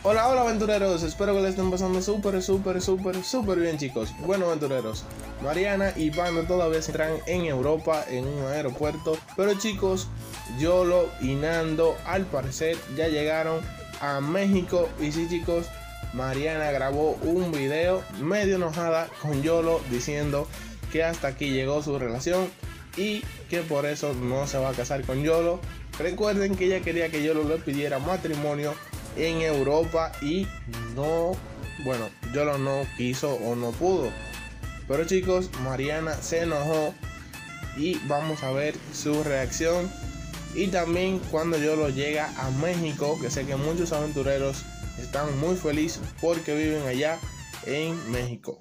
Hola, hola aventureros, espero que le estén pasando súper bien, chicos. Bueno, aventureros, Mariana y Panda todavía se encuentran en Europa en un aeropuerto, pero chicos, Yolo y Nando al parecer ya llegaron a México. Y sí, chicos, Mariana grabó un video medio enojada con Yolo diciendo que hasta aquí llegó su relación y que por eso no se va a casar con Yolo. Recuerden que ella quería que Yolo le pidiera matrimonio en Europa y no, bueno, Yolo no quiso o no pudo. Pero chicos, Mariana se enojó y vamos a ver su reacción. Y también cuando Yolo llega a México, que sé que muchos aventureros están muy felices porque viven allá en México.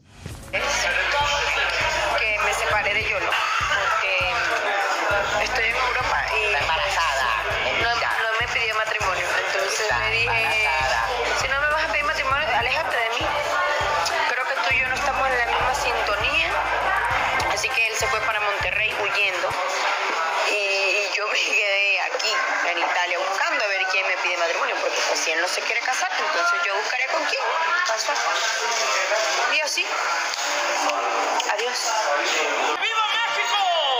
Que me separé de Yolo porque estoy en Europa y está embarazada. No me pidió matrimonio. Entonces le dije, si no me vas a pedir matrimonio, aléjate de mí. Creo que tú y yo no estamos en la misma sintonía. Así que él se fue para Monterrey huyendo. Y yo me quedé aquí en Italia buscando a ver quién me pide matrimonio, porque pues, si él no se quiere casar, entonces yo buscaré con quién. Casual. Y así. Adiós. ¡Viva México!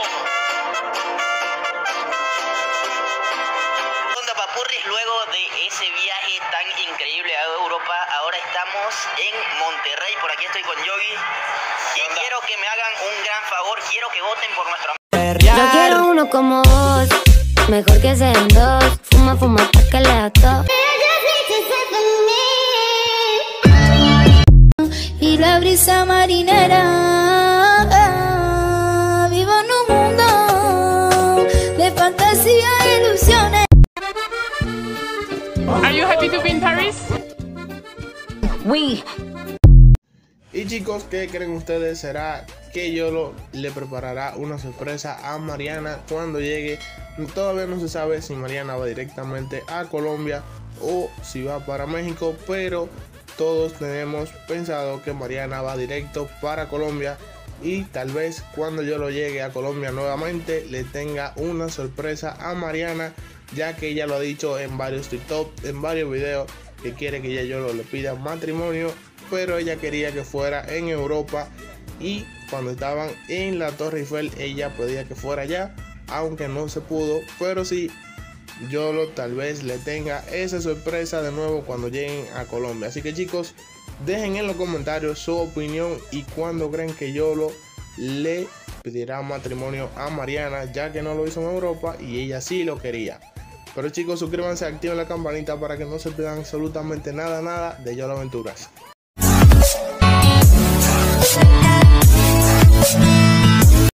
Onda Papurris, luego de ese viaje tan increíble a Europa, ahora estamos en Monterrey. Por aquí estoy con Yogi y quiero que me hagan un gran favor, quiero que voten por nuestro amigo. Yo quiero uno como vos, mejor que sean dos. Fuma, fuma, pa' que le da todo. Y la brisa marinera, vivo en un mundo de fantasía e ilusiones. Are you happy to be in Paris? We. Y chicos, ¿qué creen ustedes? ¿Será que Yolo le preparará una sorpresa a Mariana cuando llegue? Todavía no se sabe si Mariana va directamente a Colombia o si va para México, pero todos tenemos pensado que Mariana va directo para Colombia. Y tal vez cuando Yolo llegue a Colombia nuevamente le tenga una sorpresa a Mariana, ya que ella lo ha dicho en varios TikTok, en varios videos, que quiere que ya Yolo le pida matrimonio, pero ella quería que fuera en Europa. Y cuando estaban en la Torre Eiffel ella pedía que fuera allá, aunque no se pudo. Pero sí, Yolo tal vez le tenga esa sorpresa de nuevo cuando lleguen a Colombia. Así que chicos, dejen en los comentarios su opinión y cuándo creen que Yolo le pedirá matrimonio a Mariana, ya que no lo hizo en Europa y ella sí lo quería. Pero chicos, suscríbanse, activen la campanita para que no se pierdan absolutamente nada de Yolo Aventuras.